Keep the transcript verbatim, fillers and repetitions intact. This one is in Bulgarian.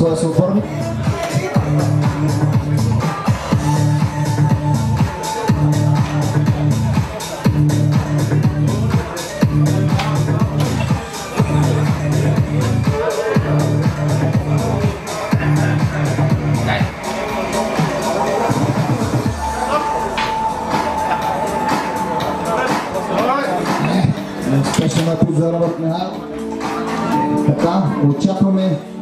своя съотворник. Успешен напит за Робърт Михайлов. Така, очакваме